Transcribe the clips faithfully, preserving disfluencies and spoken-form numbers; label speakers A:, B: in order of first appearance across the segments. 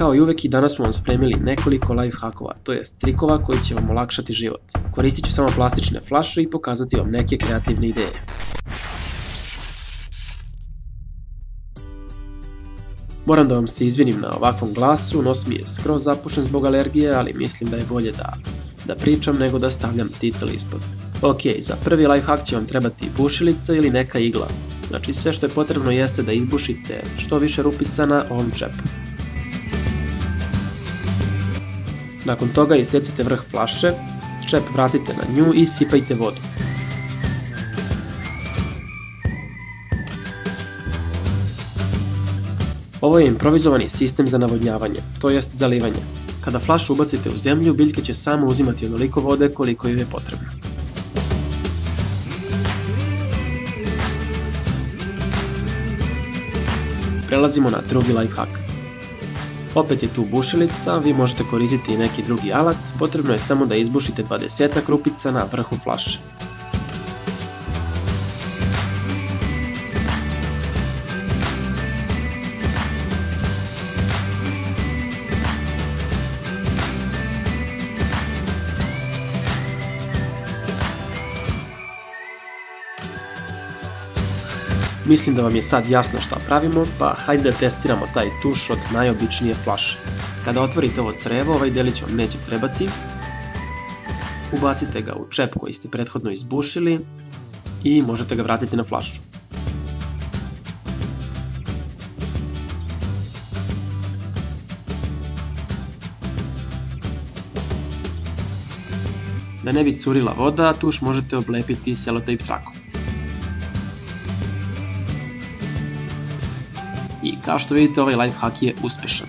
A: Kao i uvek i danas smo vam spremili nekoliko life hackova, to jest trikova koji će vam olakšati život. Koristit ću samo plastične flaše i pokazati vam neke kreativne ideje. Moram da vam se izvinim na ovakvom glasu, nos mi je skroz zapušen zbog alergije, ali mislim da je bolje da, da pričam nego da stavljam titel ispod. Ok, za prvi life hack će vam trebati bušilica ili neka igla. Znači sve što je potrebno jeste da izbušite što više rupica na ovom čepu. Nakon toga isecite vrh flaše, čep vratite na nju i sipajte vodu. Ovo je improvizovani sistem za navodnjavanje, to jest zalivanje. Kada flašu ubacite u zemlju, biljke će samo uzimati onoliko vode koliko joj je potrebno. Prelazimo na drugi life hack. Opet je tu bušilica, vi možete koristiti i neki drugi alat, potrebno je samo da izbušite dvadesetak rupica na vrhu flaše. Mislim da vam je sad jasno šta pravimo, pa hajde da testiramo taj tuš od najobičnije flaše. Kada otvorite ovo crevo, ovaj delić vam neće trebati. Ubacite ga u čep koji ste prethodno izbušili i možete ga vratiti na flašu. Da ne bi curila voda, tuš možete oblepiti selotejp trakom. I kao što vidite, ovaj life hack je uspešan.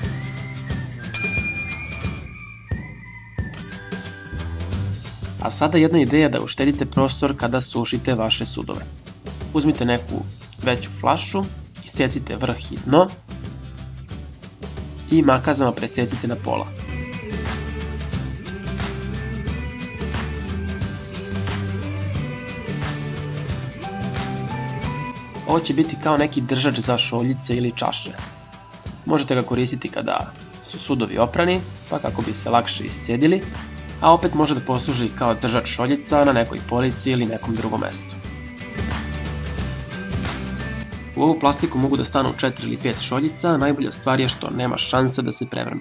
A: A sada jedna ideja da uštedite prostor kada sušite vaše sudove. Uzmite neku veću flašu, isecite vrh i dno i makazama presecite na pola. Ovo će biti kao neki držač za šoljice ili čaše. Možete ga koristiti kada su sudovi oprani, pa kako bi se lakše iscedili, a opet može da posluži kao držač šoljica na nekoj polici ili nekom drugom mestu. U ovu plastiku mogu da stanu četiri ili pet šoljica, a najbolja stvar je što nema šanse da se prevrnu.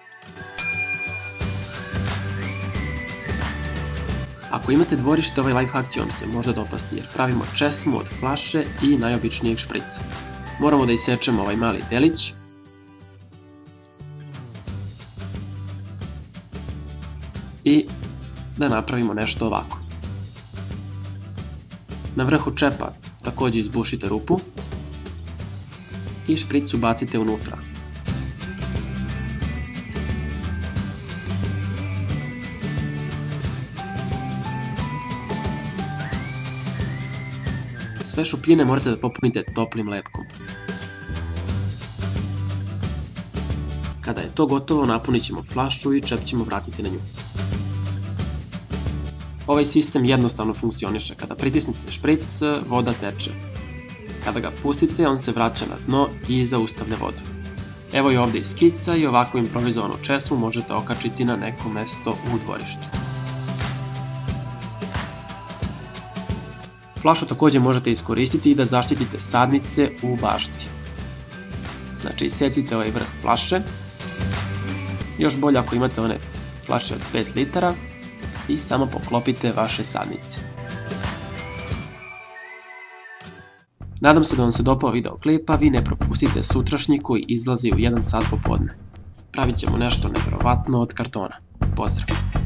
A: Ako imate dvorište, ovaj life hack će vam se možda dopasti jer pravimo česmu od flaše i najobičnijeg šprica. Moramo da isečemo ovaj mali delić. I da napravimo nešto ovako. Na vrhu čepa također izbušite rupu i špricu bacite unutra. Sve šupljine morate da popunite toplim lepkom. Kada je to gotovo, napunit ćemo flašu i čep ćemo vratiti na nju. Ovaj sistem jednostavno funkcioniše. Kada pritisnete špric, voda teče. Kada ga pustite, on se vraća na dno i zaustavlja vodu. Evo je ovdje i skica i ovakvu improvizovanu česmu možete okačiti na neko mesto u dvorištu. Flašu također možete iskoristiti i da zaštitite sadnice u bašti. Znači isecite ovaj vrh flaše, još bolje ako imate one flaše od pet litara i samo poklopite vaše sadnice. Nadam se da vam se dopao video klip, a vi ne propustite sutrašnji koji izlazi u jedan sat popodne. Pravit ćemo nešto nevjerovatno od kartona. Pozdrav!